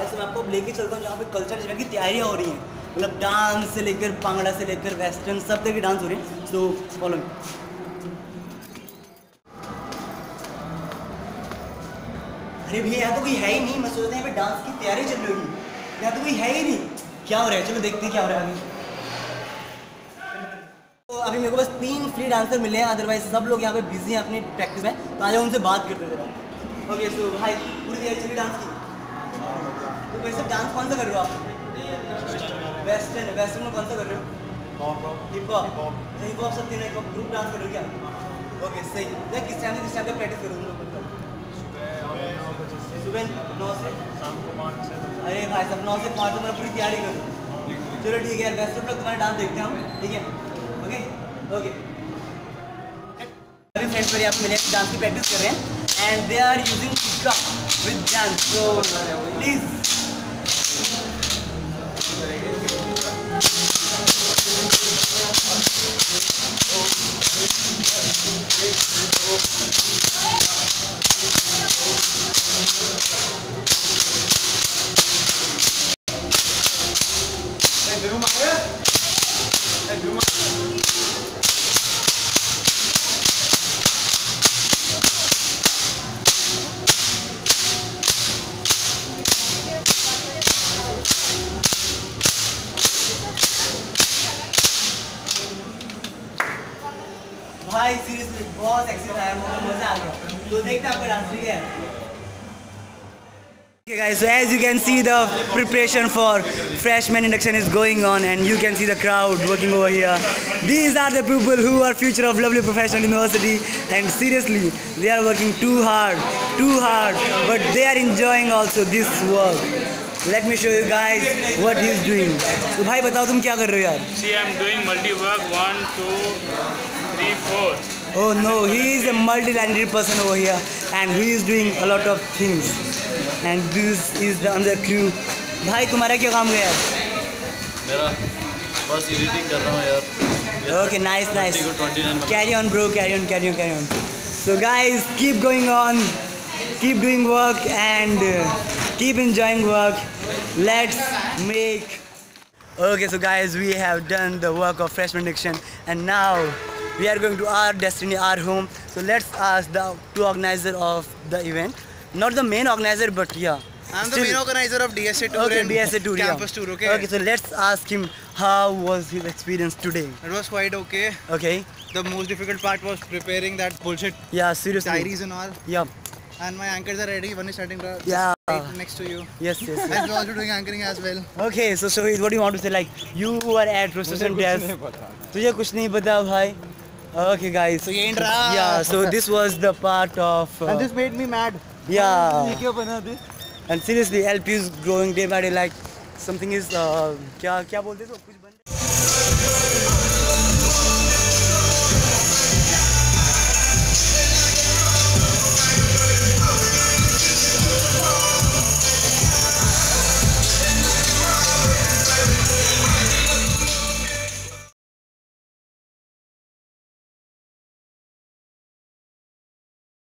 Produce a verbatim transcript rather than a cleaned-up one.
ऐसे मैं आपको लेके चलता हूँ जहाँ पे कल्चर इवेंट की तैयारियाँ हो रही हैं, मतलब डांस से लेकर भांगड़ा से लेकर वेस्टर्न सब तरह की डांस हो रही है। So follow me. अरे भैया यहाँ तो कोई है ही नहीं, मैं सोचता यहाँ पे डांस की तैयारी चल रही होगी, यहाँ तो कोई है ही नहीं। क्या हो रहा है, चलो देखते हैं क्या हो रहा है अभी। तो अभी मेरे को बस तीन फ्री डांसर मिले हैं, अदरवाइज सब लोग यहाँ पे बिजी हैं अपनी प्रैक्टिस में, तो आज उनसे बात करते थे। ओके सो भाई पूरी तैयारी चली डांस की, तो वैसे डांस कौन सा कर रहे हो आप? वेस्टर्न। वेस्टर्न में कौन सा कर रहे हो? Hip hop. हिप हॉप सब तीनों एक ग्रुप डांस कर रहे हो क्या? ओके सही। मैं किस टाइम से किस टाइम तक प्रैक्टिस करूँगा? सुबह नौ से शाम को पाँच से। अरे भाई सब नौ से पाँच तो मैं पूरी तैयारी करूँ। चलो ठीक है यार, वेस्टर्न लोग तुम्हारा डांस देखते हैं हम, ठीक है? Okay okay. अभी फ्रेंड्स मेरे आप मिले डांस की प्रैक्टिस कर रहे हैं and they are using with dance, so please भाई सीरियसली बहुत एक्साइटेड आया, मुझे मजा आ गया। तो देखते हैं आपका डांस, ठीक है? Okay guys, so as you can see the preparation for freshman induction is going on and you can see the crowd working over here. These are the people who are future of Lovely Professional University and seriously they are working too hard, too hard, but they are enjoying also this work. Let me show you guys what he is doing. So भाई बताओ तुम क्या कर रहे हो यार? See, I'm doing multi work one, two, three, four. Oh no, he is a multi-talented person over here and he is doing a lot of things. And this is the another crew. भाई तुम्हारा क्या काम है यार? मेरा बस editing कर रहा हूँ यार। Okay, nice, nice. Carry on, bro. Carry on, carry on, carry on. So guys, keep going on, keep doing work and uh, keep enjoying work. Let's make. Okay, so guys, we have done the work of freshman induction, and now we are going to our destiny, our home. So let's ask the two organizer of the event, not the main organizer, but yeah. I'm the main organizer of D S A tour Okay, and D S A tour, campus yeah. tour. Okay. Okay, so let's ask him how was his experience today. It was quite okay. Okay. The most difficult part was preparing that bullshit Yeah, seriously. diaries and all. Yeah. And my anchors are ready. One is starting to Yeah. right next to you. Yes, yes. yes. And we're also doing anchoring as well. Okay, so so what do you want to say? Like you were at Rossesson test. तुझे कुछ नहीं पता भाई. Okay, guys. So ये intro. Yeah. So this was the part of. Uh, And this made me mad. Yeah. ये क्यों बना this? And seriously, L P is growing day by day. Like something is. Uh, क्या क्या बोलते थे? कुछ